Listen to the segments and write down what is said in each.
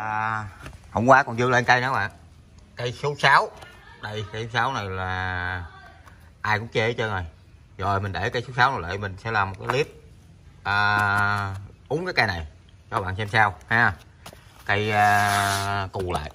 Hôm qua còn dư lên cây nữa các bạn. Cây số 6. Đây cây số 6 này là ai cũng chê hết trơn rồi. Rồi mình để cây số 6 này lại, mình sẽ làm một cái clip uống cái cây này cho các bạn xem sao ha. Cây cù lại.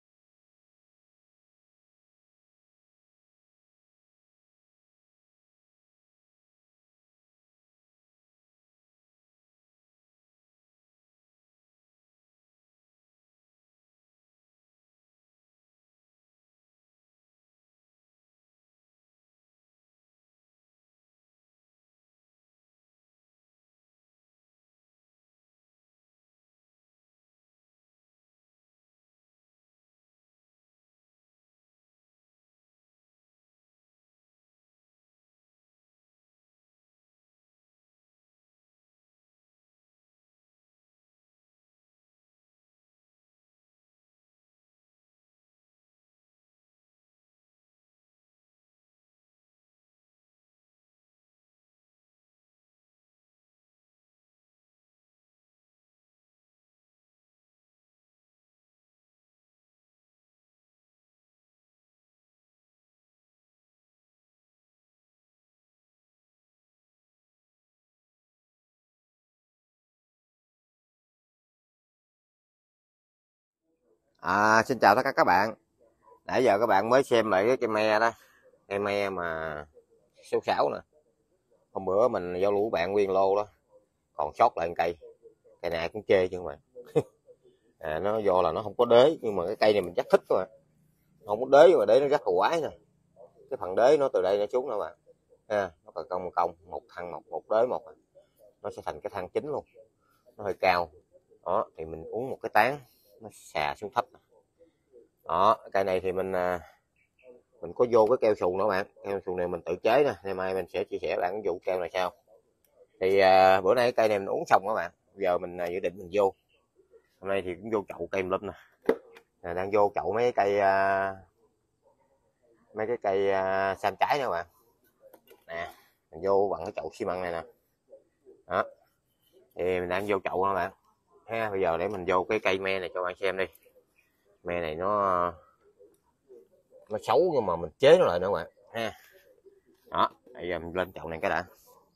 Xin chào tất cả các bạn. Nãy giờ các bạn mới xem lại cái cây me đó, cây me mà số 6 nè. Hôm bữa mình giao lưu bạn nguyên lô đó, còn sót lại cây. Cây này cũng chê chứ các bạn. Nó do là nó không có đế, nhưng mà cái cây này mình rất thích các bạn. Không có đế nhưng mà đế nó rất là quái nè. Cái phần đế nó từ đây nó xuống đó bạn. Nó còn cong một thân một đế một. Nó sẽ thành cái thân chính luôn. Nó hơi cao. Đó, thì mình uống một cái tán nó xà xuống thấp. Đó, cây này thì mình có vô cái keo xù nữa bạn. Keo xù này mình tự chế nè, ngày mai mình sẽ chia sẻ bạn cái vụ keo này sao. Thì bữa nay cái cây này mình uống xong các bạn, giờ mình dự định mình vô. Hôm nay thì cũng vô chậu cây lum nè, đang vô chậu mấy cái cây sam trái nữa các bạn. Nè, mình vô bằng cái chậu xi măng này nè. Đó, thì mình đang vô chậu các bạn. Ha, bây giờ để mình vô cái cây me này cho bạn xem đi. Me này nó xấu nhưng mà mình chế nó lại nữa các bạn ha. Đó, bây giờ mình lên chậu này cái đã.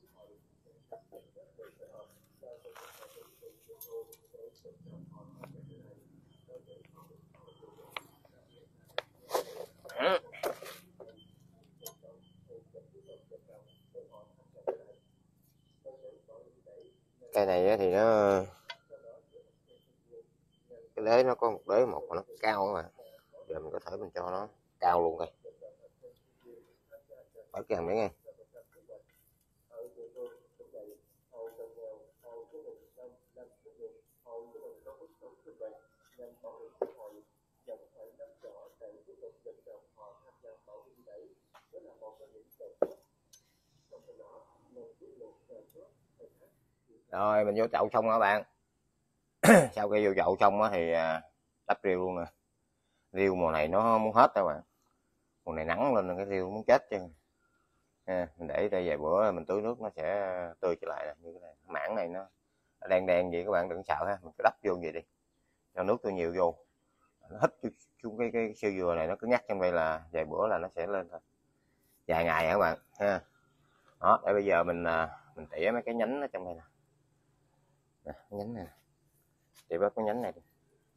Cây này thì cái đế nó có một đế một mà nó cao các bạn. Giờ mình có thể mình cho nó cao luôn đây. Bớt cái hàng mấy nghe. Rồi mình vô chậu xong các bạn. Sau khi vô chậu xong thì đắp rêu luôn nè. Rêu mùa này nó muốn hết các bạn. Mùa này nắng lên cái rêu muốn chết chứ. Mình để đây vài bữa mình tưới nước nó sẽ tươi trở lại nè. Như cái này mảng này nó đen đen vậy các bạn đừng sợ ha, mình cứ đắp vô vậy đi cho nước tôi nhiều vô, nó hít xuống cái siêu dừa này, nó cứ nhắc trong đây là vài bữa là nó sẽ lên thôi, vài ngày các bạn ha. Đó, để bây giờ mình tỉa mấy cái nhánh ở trong đây nè, cái nhánh này tỉa bớt cái nhánh này đi.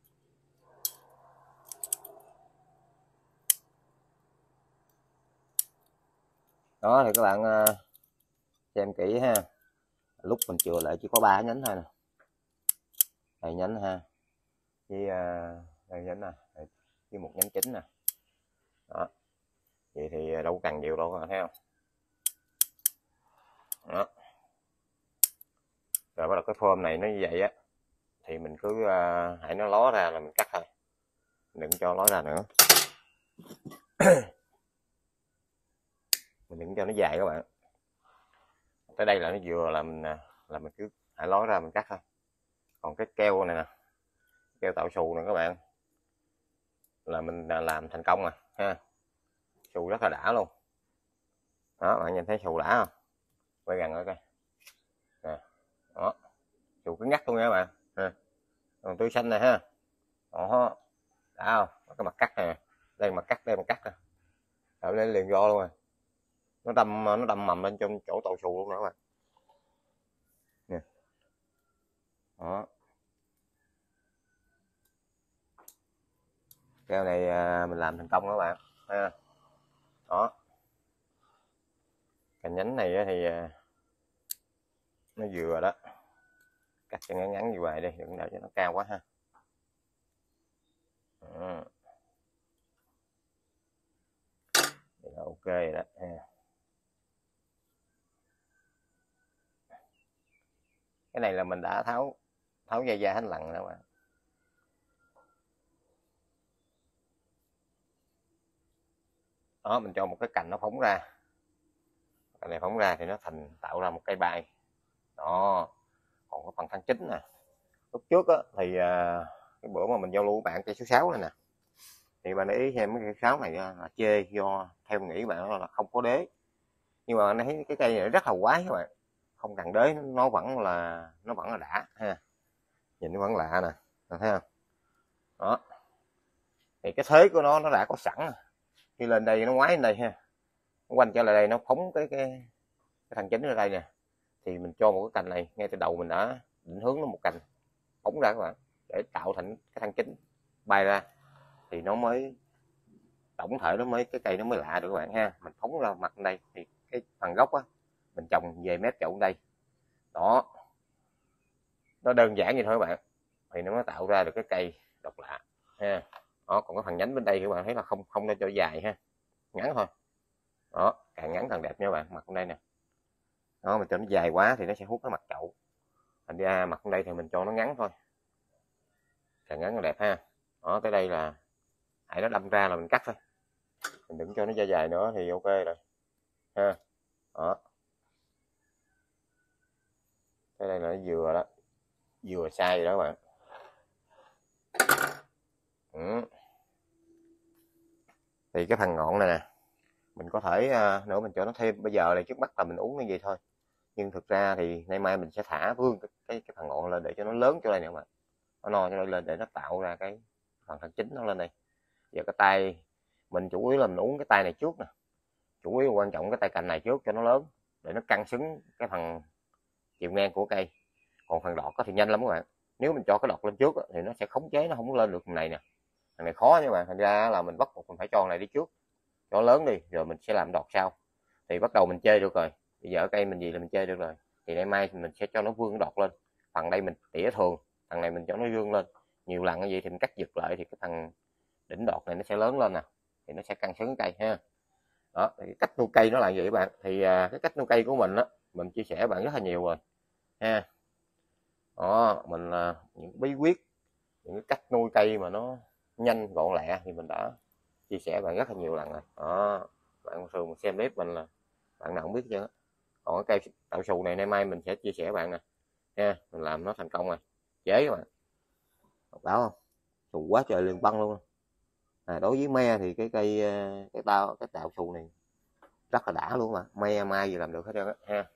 Đó thì các bạn xem kỹ ha, lúc mình chừa lại chỉ có 3 nhánh thôi nè, đây nhánh ha, với đây nhánh nè, với một nhánh chính nè. Đó, vậy thì đâu cần nhiều đâu, các bạn thấy không? Đó, rồi bắt đầu cái form này nó như vậy á thì mình cứ hãy nó ló ra là mình cắt thôi, đừng cho ló ra nữa. Mình đừng cho nó dài các bạn, tới đây là nó vừa là mình cứ hãy ló ra mình cắt thôi. Còn cái keo này nè, keo tạo xù nè các bạn, là mình làm thành công rồi ha, xù rất là đã luôn. Đó, bạn nhìn thấy xù đã không? Quay gần coi coi nè. Đó, xù cứng ngắt luôn nha các bạn ha. Còn tươi xanh này ha. Đó, đã không, cái mặt cắt nè, đây mặt cắt, đây mặt cắt nè, rồi lên liền vô luôn rồi, nó đâm mầm lên trong chỗ tàu xù luôn nữa các bạn nè. Đó, keo này mình làm thành công các bạn ha. Đó, cành nhánh này thì nó vừa đó, cắt cho ngắn ngắn như vậy đi, đừng để cho nó cao quá ha. Đó. Là ok rồi đó ha. Cái này là mình đã tháo tháo dây da hết lần đó bạn. Đó, mình cho một cái cành nó phóng ra, cành này phóng ra thì nó tạo ra một cây bay. Đó, còn cái phần thân chính nè, lúc trước á, thì cái bữa mà mình giao lưu với bạn cây số 6 này nè, thì bạn để ý xem mấy cây số 6 này là chê do theo mình nghĩ bạn là không có đế, nhưng mà anh thấy cái cây này rất là quái các bạn, không cần đế nó vẫn là đã ha, nhìn nó vẫn lạ nè, bạn thấy không? Đó, thì cái thế của nó đã có sẵn, khi lên đây nó ngoái lên đây ha, nó quanh trở lại đây, nó phóng cái thằng chính ở đây nè, thì mình cho một cái cành này ngay từ đầu mình đã định hướng nó một cành phóng ra các bạn, để tạo thành cái thân chính bay ra, thì nó mới tổng thể nó mới cái cây nó mới lạ được các bạn ha. Mình phóng ra mặt đây thì cái phần gốc á mình trồng về mép chậu đây. Đó, nó đơn giản như thôi các bạn, thì nó mới tạo ra được cái cây độc lạ ha. Đó, còn cái phần nhánh bên đây các bạn thấy là không không nên cho dài ha, ngắn thôi. Đó, càng ngắn càng đẹp nha các bạn, mặt bên đây nè. Đó, mình cho nó dài quá thì nó sẽ hút cái mặt chậu, thành ra mặt bên đây thì mình cho nó ngắn thôi, càng ngắn càng đẹp ha. Đó, tới đây là hãy nó đâm ra là mình cắt thôi, mình đừng cho nó dài dài nữa thì ok rồi ha. Đó, cái đây là nó vừa đó, vừa sai rồi đó các bạn. Thì cái phần ngọn này nè, mình có thể nữa mình cho nó thêm, bây giờ là trước mắt là mình uống cái gì thôi, nhưng thực ra thì nay mai mình sẽ thả vươn cái phần ngọn lên để cho nó lớn chỗ này nè các bạn, nó no cho nó lên để nó tạo ra cái phần thân chính nó lên đây. Giờ cái tay mình chủ yếu là mình uống cái tay này trước nè, chủ yếu quan trọng cái tay cành này trước cho nó lớn để nó căng xứng cái phần chiều ngang của cây, còn phần đọt thì nhanh lắm các bạn, nếu mình cho cái đọt lên trước thì nó sẽ khống chế, nó không lên được phần này nè, phần này khó nha các bạn, thành ra là mình bắt buộc mình phải cho này đi trước cho lớn đi, rồi mình sẽ làm đọt sau, thì bắt đầu mình chơi được rồi. Bây giờ cây mình gì là mình chơi được rồi, thì ngày mai mình sẽ cho nó vươn đọt lên, phần đây mình tỉa thường, thằng này mình cho nó vươn lên nhiều lần như vậy thì mình cắt giật lại thì cái thằng đỉnh đọt này nó sẽ lớn lên nè, thì nó sẽ căng xứng cây ha. Đó, thì cách nuôi cây nó là vậy các bạn, thì cái cách nuôi cây của mình á mình chia sẻ bạn rất là nhiều rồi ha. Đó, mình những bí quyết, những cái cách nuôi cây mà nó nhanh gọn lẹ thì mình đã chia sẻ bạn rất là nhiều lần rồi. Đó, bạn thường xem clip mình là bạn nào không biết chưa. Còn cái cây tạo xù này nay mai mình sẽ chia sẻ bạn nè nha, mình làm nó thành công rồi, dễ các bạn, báo không, xù quá trời liền băng luôn. Đối với me thì cái cây cái tạo xù này rất là đã luôn mà, me mai gì làm được hết trơn á ha.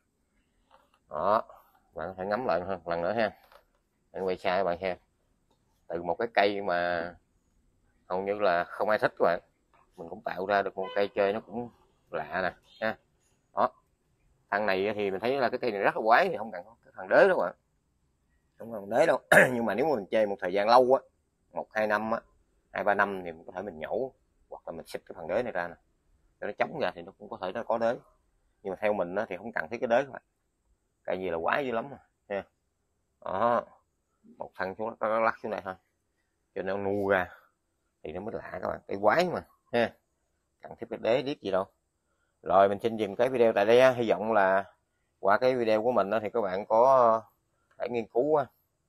Đó, bạn phải ngắm lại một lần nữa ha, bạn quay xa các bạn ha, từ một cái cây mà hầu như là không ai thích các bạn, mình cũng tạo ra được một cây chơi nó cũng lạ nè ha. Đó, thằng này thì mình thấy là cái cây này rất là quái, thì không cần cái thằng đế đâu bạn, không cần đế đâu nhưng mà nếu mà mình chơi một thời gian lâu á, 1-2 năm á, 2-3 năm thì mình có thể mình nhổ hoặc là mình xịt cái thằng đế này ra nè cho nó chống ra thì nó cũng có thể nó có đế, nhưng mà theo mình á, thì không cần thiết cái đế các bạn, cây gì là quái dữ lắm mà nha. Đó, một thân xuống nó lắc xuống này thôi cho nó nu ra thì nó mới lạ các bạn, cây quái mà ha, cần thiết cái đế điếc gì đâu. Rồi mình xin dừng cái video tại đây, hy vọng là qua cái video của mình đó, thì các bạn có thể nghiên cứu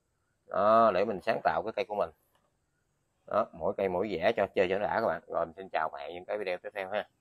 đó, để mình sáng tạo cái cây của mình. Đó, mỗi cây mỗi vẻ cho chơi cho nó đã các bạn. Rồi mình xin chào và hẹn những cái video tiếp theo ha.